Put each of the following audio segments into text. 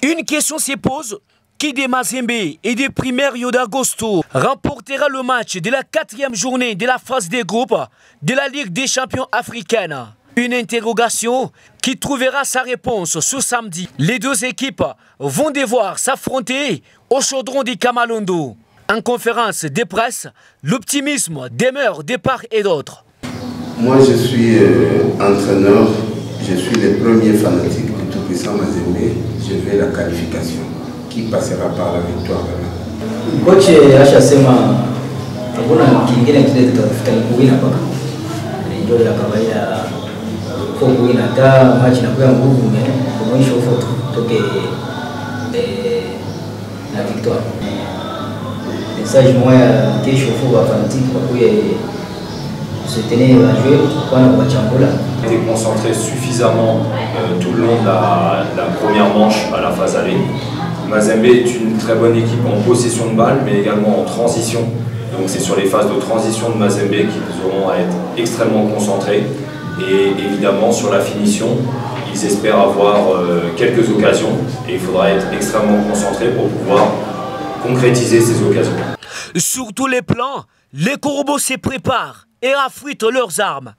Une question se pose. Qui de Mazembe et de Primeiro d'Agosto remportera le match de la 4e journée de la phase des groupes de la Ligue des champions africaine? Une interrogation qui trouvera sa réponse ce samedi. Les deux équipes vont devoir s'affronter au chaudron du Kamalondo. En conférence de presse, l'optimisme demeure de part et d'autre. Moi, je suis entraîneur, je suis le premier fanatique du tout-puissant Mazembe. Je vais la qualification qui passera par la victoire. Coach ashasema hakuna kingine kile tutafuta kuwina paka. Ndio ya kawaida kwa kuwina ta match na kwa nguvu kwa mwisho foto toke na victoire. Message moya kesho kwa fanatique kwa kuye se tenir à jouer kwa na kuchambula. Été concentré suffisamment tout le long de la première manche à la phase aller. Mazembe est une très bonne équipe en possession de balle, mais également en transition. Donc c'est sur les phases de transition de Mazembe qu'ils auront à être extrêmement concentrés. Et évidemment sur la finition, ils espèrent avoir quelques occasions. Et il faudra être extrêmement concentré pour pouvoir concrétiser ces occasions. Sur tous les plans, les corbeaux se préparent et affûtent leurs armes.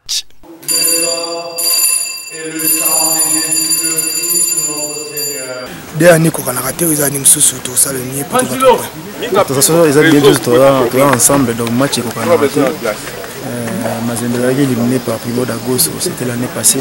Et le sang de Jésus le Christ notre Seigneur. Dernier coordinateur, ils ont sous tout ça le mieux pour tout. De toute façon, ils ont bien juste ensemble dans le match coordinateur. Mazembe a été éliminé par Primeiro d'Agosto, c'était l'année passée.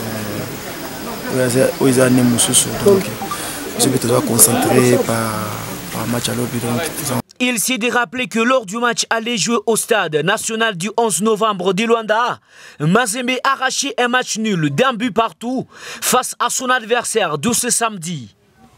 Ils ont été sous donc je vais te concentrer par match à l'objet. Il s'est de rappeler que lors du match aller jouer au stade national du 11 novembre de Luanda, Mazembe a arraché un match nul d'un but partout face à son adversaire de ce samedi.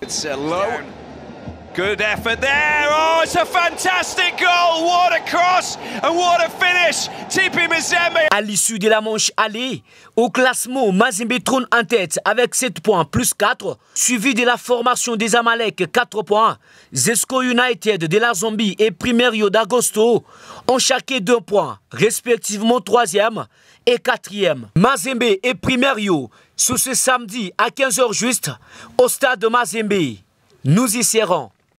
Good effort there. Oh, it's a fantastic goal. What a cross and what a finish. TP Mazembe. À l'issue de la manche aller, au classement, Mazembe trône en tête avec 7 points plus 4, suivi de la formation des Amalek 4 points. Zesco United de la Zambie et Primeiro d'Agosto ont chacun 2 points, respectivement 3e et 4e. Mazembe et Primeiro, ce samedi à 15h juste, au stade de Mazembe. Nous y serons.